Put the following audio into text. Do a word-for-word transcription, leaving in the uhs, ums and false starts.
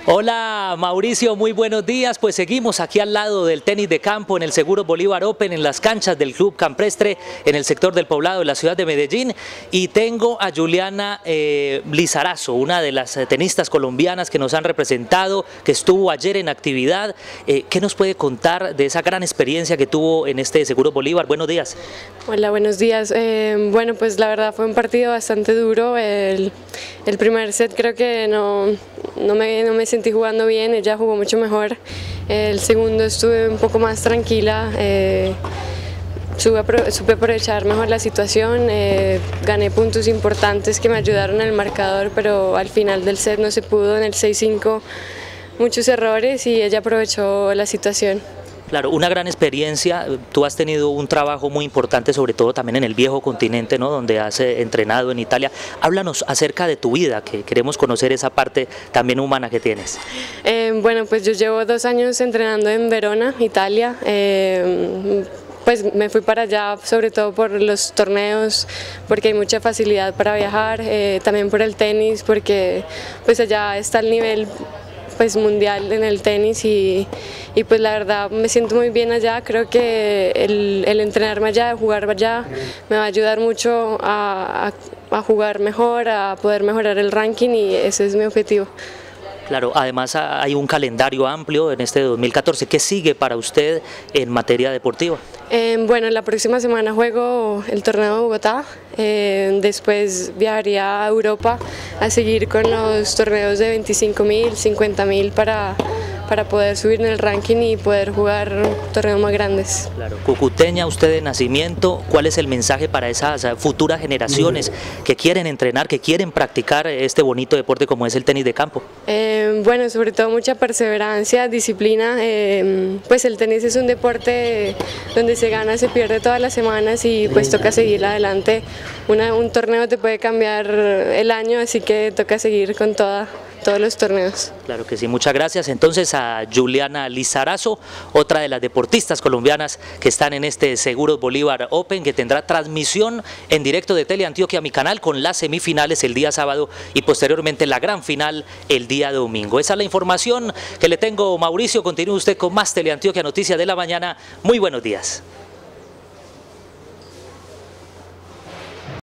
Hola Mauricio, muy buenos días. Pues seguimos aquí al lado del tenis de campo en el Seguros Bolívar Open, en las canchas del Club Campestre, en el sector del Poblado de la ciudad de Medellín. Y tengo a Juliana eh, Lizarazo, una de las tenistas colombianas que nos han representado, que estuvo ayer en actividad. Eh, ¿Qué nos puede contar de esa gran experiencia que tuvo en este Seguros Bolívar? Buenos días. Hola, buenos días. Eh, bueno, pues la verdad fue un partido bastante duro. El, el primer set creo que no, no, me, no me sentí jugando bien, ella jugó mucho mejor. El segundo estuve un poco más tranquila, eh, supe, supe aprovechar mejor la situación, eh, gané puntos importantes que me ayudaron en el marcador, pero al final del set no se pudo. En el seis cinco muchos errores y ella aprovechó la situación. Claro, una gran experiencia. Tú has tenido un trabajo muy importante, sobre todo también en el viejo continente, ¿no? Donde has eh, entrenado en Italia. Háblanos acerca de tu vida, que queremos conocer esa parte también humana que tienes. Eh, bueno, pues yo llevo dos años entrenando en Verona, Italia. Eh, pues me fui para allá sobre todo por los torneos, porque hay mucha facilidad para viajar, eh, también por el tenis, porque pues allá está el nivel pues mundial en el tenis y, y pues la verdad me siento muy bien allá. Creo que el, el entrenarme allá, jugar allá me va a ayudar mucho a, a, a jugar mejor, a poder mejorar el ranking y ese es mi objetivo. Claro, además hay un calendario amplio en este dos mil catorce. ¿Qué sigue para usted en materia deportiva? Eh, bueno, la próxima semana juego el torneo de Bogotá, eh, después viajaría a Europa a seguir con los torneos de veinticinco mil, cincuenta mil para, para poder subir en el ranking y poder jugar torneos más grandes. Claro, cucuteña usted de nacimiento, ¿cuál es el mensaje para esas futuras generaciones que quieren entrenar, que quieren practicar este bonito deporte como es el tenis de campo? Eh, bueno, sobre todo mucha perseverancia, disciplina. Eh, pues el tenis es un deporte donde se gana, se pierde todas las semanas y pues toca seguir adelante. Una, un torneo te puede cambiar el año, así que toca seguir con toda, todos los torneos. Claro que sí, muchas gracias. Entonces a Juliana Lizarazo, otra de las deportistas colombianas que están en este Seguros Bolívar Open, que tendrá transmisión en directo de Teleantioquia, mi canal, con las semifinales el día sábado y posteriormente la gran final el día domingo. Esa es la información que le tengo, Mauricio. Continúe usted con más Teleantioquia Noticias de la Mañana. Muy buenos días.